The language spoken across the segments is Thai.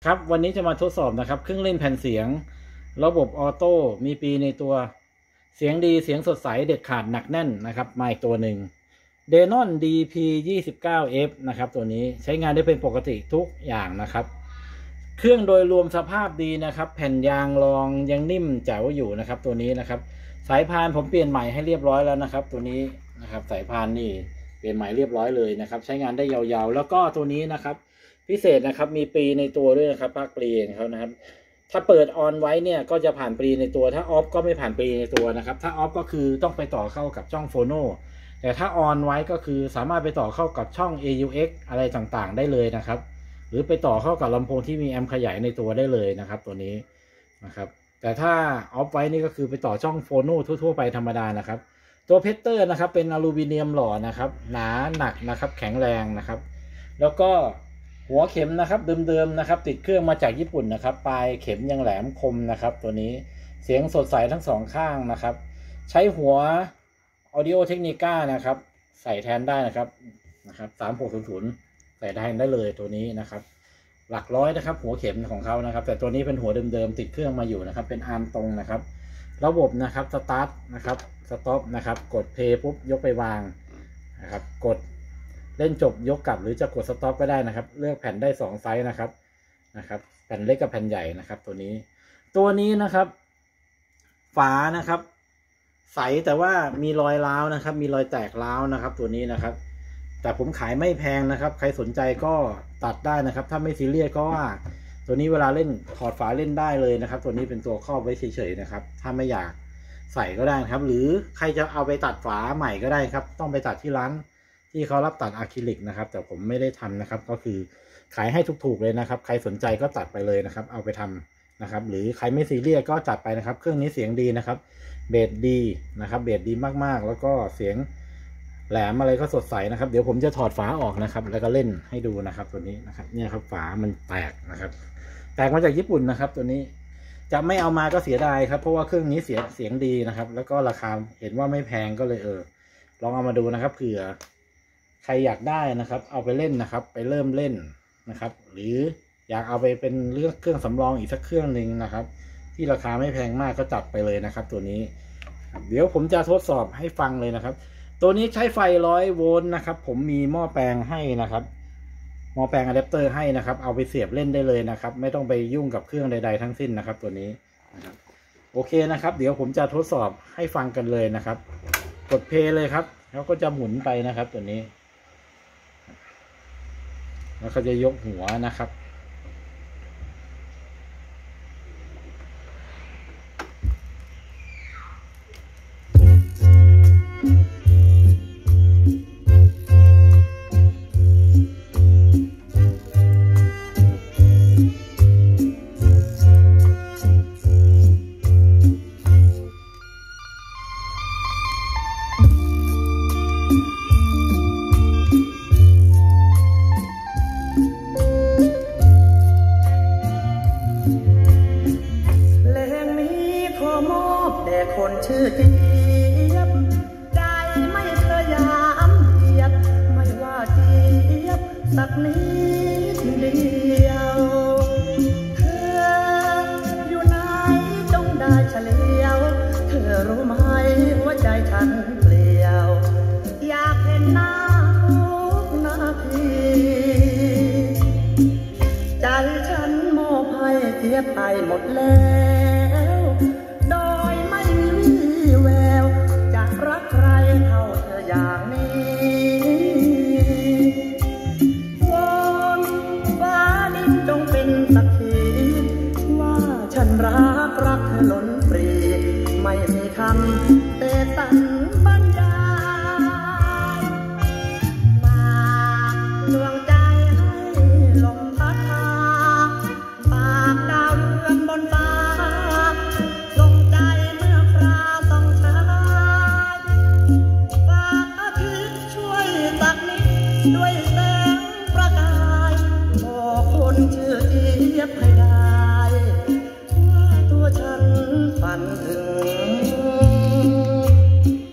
ครับวันนี้จะมาทดสอบนะครับเครื่องเล่นแผ่นเสียงระบบออโต้มีปีในตัวเสียงดีเสียงสดใสเด็ดขาดหนักแน่นนะครับมาอีกตัวหนึ่ง Denon DP29F นะครับตัวนี้ใช้งานได้เป็นปกติทุกอย่างนะครับเครื่องโดยรวมสภาพดีนะครับแผ่นยางรองยังนิ่มแจ๋วอยู่นะครับตัวนี้นะครับสายพานผมเปลี่ยนใหม่ให้เรียบร้อยแล้วนะครับตัวนี้นะครับสายพานนี่เปลี่ยนใหม่เรียบร้อยเลยนะครับใช้งานได้ยาวๆแล้วก็ตัวนี้นะครับพิเศษนะครับมีปรีในตัวด้วยนะครับภาคปรีของเขานะครับถ้าเปิดออนไว้เนี่ยก็จะผ่านปรีในตัวถ้าออฟก็ไม่ผ่านปรีในตัวนะครับถ้าออฟก็คือต้องไปต่อเข้ากับช่องโฟโนแต่ถ้าออนไว้ก็คือสามารถไปต่อเข้ากับช่อง AUX อะไรต่างๆได้เลยนะครับหรือไปต่อเข้ากับลำโพงที่มีแอมป์ขยายในตัวได้เลยนะครับตัวนี้นะครับแต่ถ้าออฟไว้นี่ก็คือไปต่อช่องโฟโนทั่วๆไปธรรมดานะครับตัวเพชเตอร์นะครับเป็นอลูมิเนียมหล่อนะครับหนาหนักนะครับแข็งแรงนะครับแล้วก็หัวเข็มนะครับเดิมๆนะครับติดเครื่องมาจากญี่ปุ่นนะครับปลายเข็มยังแหลมคมนะครับตัวนี้เสียงสดใสทั้งสองข้างนะครับใช้หัว Audio Technica นะครับใส่แทนได้นะครับ3600ใส่แทนได้เลยตัวนี้นะครับหลักร้อยนะครับหัวเข็มของเขานะครับแต่ตัวนี้เป็นหัวเดิมๆติดเครื่องมาอยู่นะครับเป็นอาร์มตรงนะครับระบบนะครับสตาร์ทนะครับสต็อปนะครับกดเพลย์ปุ๊บยกไปวางนะครับกดเล่นจบยกกลับหรือจะกดสต็อปก็ได้นะครับเลือกแผ่นได้2ไซส์นะครับแผ่นเล็กกับแผ่นใหญ่นะครับตัวนี้นะครับฝานะครับใสแต่ว่ามีรอยร้าวนะครับมีรอยแตกร้าวนะครับตัวนี้นะครับแต่ผมขายไม่แพงนะครับใครสนใจก็ตัดได้นะครับถ้าไม่ซีเรียสก็ว่าตัวนี้เวลาเล่นถอดฝาเล่นได้เลยนะครับตัวนี้เป็นตัวครอบไว้เฉยๆนะครับถ้าไม่อยากใส่ก็ได้นะครับหรือใครจะเอาไปตัดฝาใหม่ก็ได้ครับต้องไปตัดที่ร้านที่เขารับตัดอะคริลิกนะครับแต่ผมไม่ได้ทำนะครับก็คือขายให้ถูกๆเลยนะครับใครสนใจก็ตัดไปเลยนะครับเอาไปทำนะครับหรือใครไม่ซีเรียสก็จัดไปนะครับเครื่องนี้เสียงดีนะครับเบสดีนะครับเบสดีมากๆแล้วก็เสียงแหลมอะไรก็สดใสนะครับเดี๋ยวผมจะถอดฝาออกนะครับแล้วก็เล่นให้ดูนะครับตัวนี้นะครับเนี่ยครับฝามันแตกนะครับแตกมาจากญี่ปุ่นนะครับตัวนี้จะไม่เอามาก็เสียดายครับเพราะว่าเครื่องนี้เสียงดีนะครับแล้วก็ราคาเห็นว่าไม่แพงก็เลยลองเอามาดูนะครับเผื่อใครอยากได้นะครับเอาไปเล่นนะครับไปเริ่มเล่นนะครับหรืออยากเอาไปเป็นเลือกเครื่องสำรองอีกสักเครื่องหนึ่งนะครับที่ราคาไม่แพงมากก็จัดไปเลยนะครับตัวนี้เดี๋ยวผมจะทดสอบให้ฟังเลยนะครับตัวนี้ใช้ไฟ100 โวลต์นะครับผมมีหม้อแปลงให้นะครับหม้อแปลงอะแดปเตอร์ให้นะครับเอาไปเสียบเล่นได้เลยนะครับไม่ต้องไปยุ่งกับเครื่องใดๆทั้งสิ้นนะครับตัวนี้นะครับโอเคนะครับเดี๋ยวผมจะทดสอบให้ฟังกันเลยนะครับกดเพลย์เลยครับแล้วก็จะหมุนไปนะครับตัวนี้แล้วก็จะยกหัวนะครับคนชื่อเจี๊ยบใจไม่เคยยามเหยียบไม่ว่าเจี๊ยบสักนิดเดียวเธออยู่ไหนจงได้เฉลียวเธอรู้ไหมว่าใจฉันเปลี่ยวอยากเห็นหน้าทุกนาทีใจฉันมอบให้เจี๊ยบไปหมดแล้วโดยไม่มีแววจะรักใครเท่าเธออย่างนี้วอนฟ้าดินจงเป็นสักทีว่าฉันรักเธอล้นปรีไม่มีคำแต่ตันบรรยายฝากดวงใจให้ลมพัดพาฝากดาวเรือนบนฟ้าส่งใจเมื่อคราต้องชายฝากอาทิตย์ช่วยสักนิดด้วยแสงประกายบอกคนชื่อเจี๊ยบให้ได้ว่าตัวฉันฝันถึง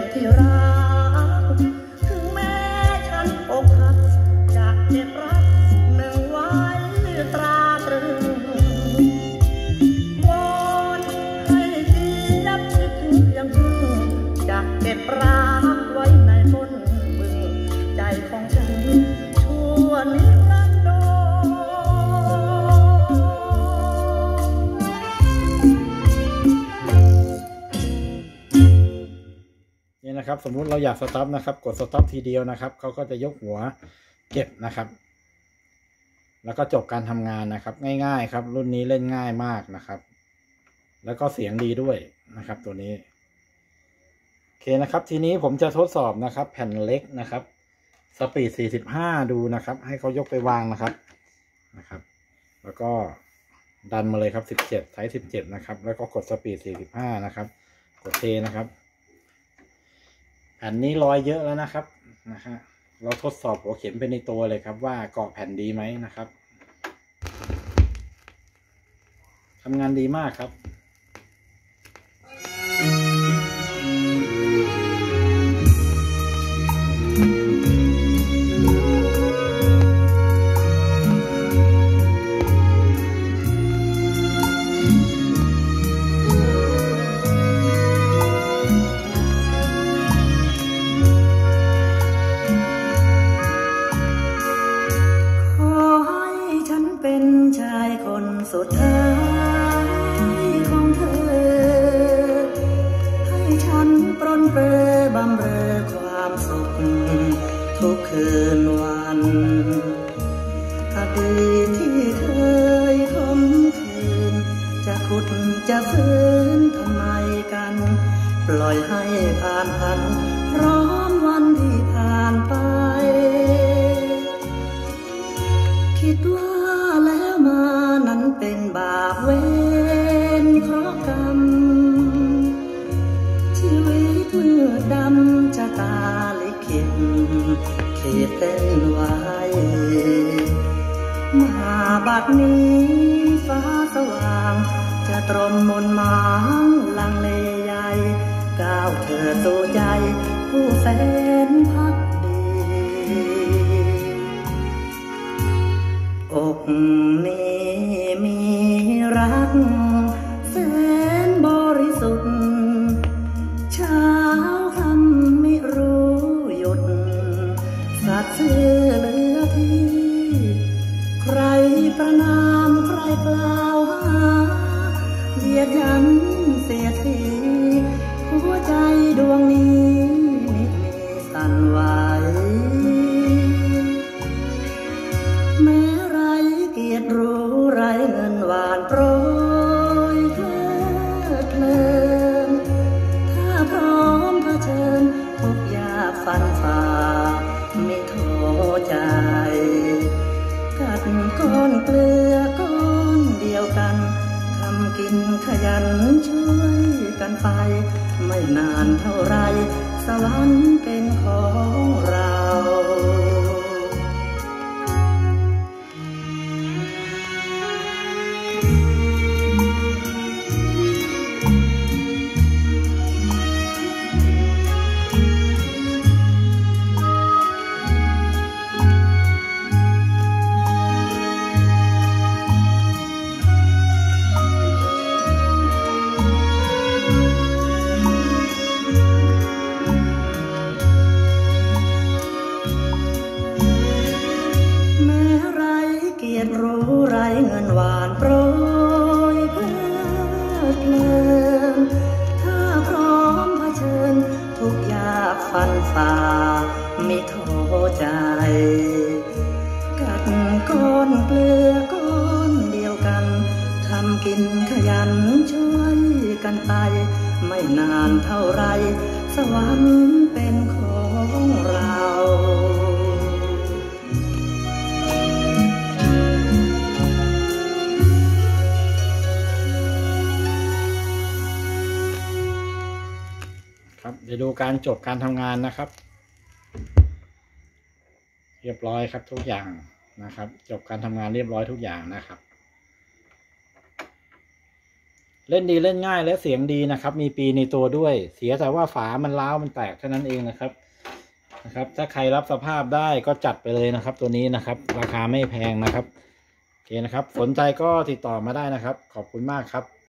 ที่รักถึงแม้ฉันอกหักจะเจ็บรักหนึ่งไว้ตราตรึงวอนให้เจี๊ยบคิดถึงเพียงพึ่งจะเก็บรักไว้ในก้นบึงใจของฉันชั่วนิรันดรนี่นะครับสมมุติเราอยากสต็อปนะครับกดสต็อปทีเดียวนะครับเขาก็จะยกหัวเก็บนะครับแล้วก็จบการทำงานนะครับง่ายๆครับรุ่นนี้เล่นง่ายมากนะครับแล้วก็เสียงดีด้วยนะครับตัวนี้โอเคนะครับทีนี้ผมจะทดสอบนะครับแผ่นเล็กนะครับสปีด45ดูนะครับให้เขายกไปวางนะครับแล้วก็ดันมาเลยครับ17ใช้17นะครับแล้วก็กดสปีด45นะครับกดเทนะครับแผ่นนี้รอยเยอะแล้วนะครับเราทดสอบหัวเข็มไปในตัวเลยครับว่าเกาะแผ่นดีไหมนะครับทำงานดีมากครับสุดท้ายของเธอให้ฉันปรนเปรอบำเรอความสุขทุกคืนวันอดีตที่เคยคมคืนจะขุดจะฟื้นทำไมกันปล่อยให้ผ่านพันพร้อมวันที่ผ่านไปคิดว่าแล้วมานั้นเป็นบาปเวรเพราะกรรมชีวิตมืดดำจะตาลิขิตขีดเส้นไว้มาบัดนี้ฟ้าสว่างจะตรมมนต์หมางลังเลใหญ่ก้าวเธอสู่ใจผู้แสนพักอกนี้มีรักแสนบริสุทธิ์เช้าคำไม่รู้หยุดสัตย์ซื่อเหลือที่ใครประนามใครกล่าวหาเหยียดหยันเสียทีหัวใจดวงนี้นิดมีสั่นไหวเกียรติรู้ไรเงินหวานโปรยเพลิดเพลินถ้าพร้อมเผชิญทุกยากฟันฝ่าไม่ท้อใจกัดก้อนเกลือก้อนเดียวกันทำกินขยันช่วยกันไปไม่นานเท่าไรสวรรค์เป็นของเรารู้ไรเงินหวานโปรยเพลิดเพลินถ้าพร้อมเผชิญทุกยากฟันฝ่าไม่ท้อใจกัดก้อนเกลือก้อนเดียวกันทำกินขยันช่วยกันไปไม่นานเท่าไรสวรรค์เป็นของเราเดี๋ยวดูการจบการทำงานนะครับเรียบร้อยครับทุกอย่างนะครับจบการทำงานเรียบร้อยทุกอย่างนะครับเล่นดีเล่นง่ายและเสียงดีนะครับ มีปีในตัวด้วย เสียแต่ว่าฝามันร้าวมันแตกเท่านั้นเองนะครับถ้าใครรับสภาพได้ก็จัดไปเลยนะครับ ตัวนี้นะครับ ราคาไม่แพงนะครับโอเคนะครับสนใจก็ติดต่อมาได้นะครับขอบคุณมากครับ